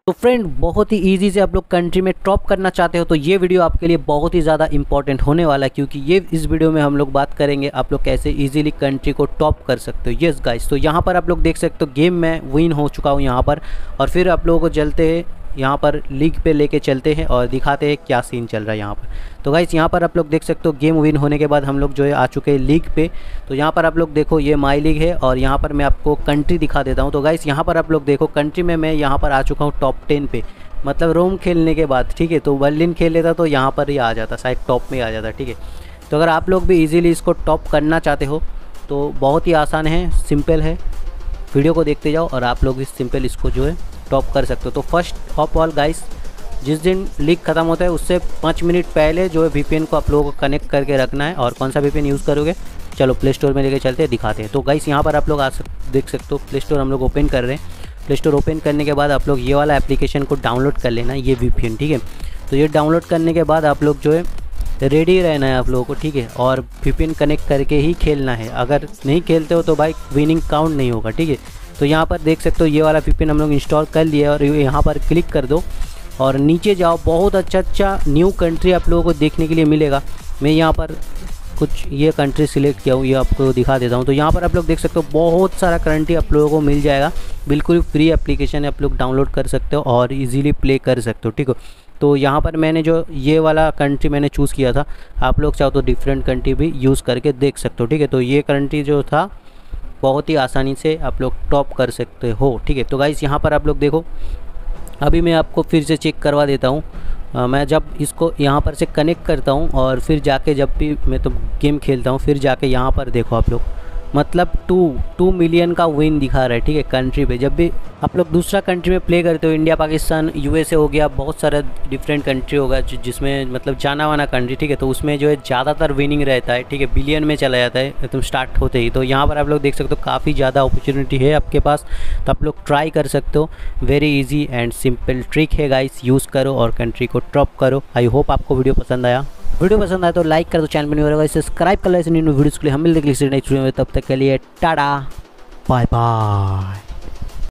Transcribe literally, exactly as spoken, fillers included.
तो फ्रेंड, बहुत ही इजी से आप लोग कंट्री में टॉप करना चाहते हो तो ये वीडियो आपके लिए बहुत ही ज़्यादा इंपॉर्टेंट होने वाला है, क्योंकि ये इस वीडियो में हम लोग बात करेंगे आप लोग कैसे इजीली कंट्री को टॉप कर सकते हो। यस गाइस, तो यहाँ पर आप लोग देख सकते हो गेम में विन हो चुका हूँ यहाँ पर, और फिर आप लोगों को चलते हैं यहाँ पर लीग पे लेके चलते हैं और दिखाते हैं क्या सीन चल रहा है यहाँ पर। तो गाइस यहाँ पर आप लोग देख सकते हो गेम विन होने के बाद हम लोग जो है आ चुके हैं लीग पे। तो यहाँ पर आप लोग देखो ये माई लीग है और यहाँ पर मैं आपको कंट्री दिखा देता हूँ। तो गाइस यहाँ पर आप लोग देखो कंट्री में मैं यहाँ पर आ चुका हूँ टॉप टेन पे, मतलब रोम खेलने के बाद। ठीक है, तो बर्लिन खेल लेता तो यहाँ पर ही आ जाता, शायद टॉप में आ जाता। ठीक है, तो अगर आप लोग भी ईजिली इसको टॉप करना चाहते हो तो बहुत ही आसान है, सिंपल है। वीडियो को देखते जाओ और आप लोग भी सिंपल इसको जो है टॉप कर सकते हो। तो फर्स्ट ऑफ ऑल गाइस, जिस दिन लीग ख़त्म होता है उससे पाँच मिनट पहले जो है वीपीएन को आप लोगों को कनेक्ट करके रखना है। और कौन सा वीपीएन यूज़ करोगे, चलो प्ले स्टोर में लेके चलते हैं, दिखाते हैं। तो गाइस यहाँ पर आप लोग आ सक देख सकते हो प्ले स्टोर हम लोग ओपन कर रहे हैं। प्ले स्टोर ओपन करने के बाद आप लोग ये वाला एप्लीकेशन को डाउनलोड कर लेना है, ये वीपीएन। ठीक है, तो ये डाउनलोड करने के बाद आप लोग जो है रेडी रहना है आप लोगों को। ठीक है, और वीपीएन कनेक्ट करके ही खेलना है। अगर नहीं खेलते हो तो भाई विनिंग काउंट नहीं होगा। ठीक है, तो यहाँ पर देख सकते हो ये वाला वीपीएन हम लोग इंस्टॉल कर लिया और यहाँ पर क्लिक कर दो और नीचे जाओ। बहुत अच्छा अच्छा न्यू कंट्री आप लोगों को देखने के लिए मिलेगा। मैं यहाँ पर कुछ ये कंट्री सिलेक्ट किया हूँ, ये आपको दिखा देता हूँ। तो यहाँ पर आप लोग देख सकते हो बहुत सारा कंट्री आप लोगों को मिल जाएगा। बिल्कुल फ्री एप्लीकेशन है, आप लोग डाउनलोड कर सकते हो और इजीली प्ले कर सकते हो। ठीक है, तो यहाँ पर मैंने जो ये वाला कंट्री मैंने चूज़ किया था, आप लोग चाहो तो डिफरेंट कंट्री भी यूज़ करके देख सकते हो। ठीक है, तो ये कंट्री जो था बहुत ही आसानी से आप लोग टॉप कर सकते हो। ठीक है, तो गाइस यहाँ पर आप लोग देखो, अभी मैं आपको फिर से चेक करवा देता हूँ। मैं जब इसको यहाँ पर से कनेक्ट करता हूँ और फिर जाके जब भी मैं तो गेम खेलता हूँ, फिर जाके यहाँ पर देखो आप लोग, मतलब टू टू मिलियन का विन दिखा रहा है। ठीक है, कंट्री पे जब भी आप लोग दूसरा कंट्री में प्ले करते हो, इंडिया, पाकिस्तान, यूएसए हो गया, बहुत सारा डिफरेंट कंट्री होगा जिसमें मतलब जाना वाना कंट्री। ठीक है, तो उसमें जो है ज़्यादातर विनिंग रहता है। ठीक है, बिलियन में चला जाता है एकदम स्टार्ट होते ही। तो यहाँ पर आप लोग देख सकते हो काफ़ी ज़्यादा अपॉर्चुनिटी है आपके पास, तो आप लोग ट्राई कर सकते हो। Very easy and simple trick है गाइस, यूज़ करो और कंट्री को टॉप करो। आई होप आपको वीडियो पसंद आया। वीडियो पसंद आए तो लाइक कर दो, चैनल में नहीं हो रहा है सब्सक्राइब कर लो ऐसे न्यू वीडियोज़ के लिए। हम मिलते हैं नेक्स्ट वीडियो में, तब तक के लिए टाटा बाय बाय।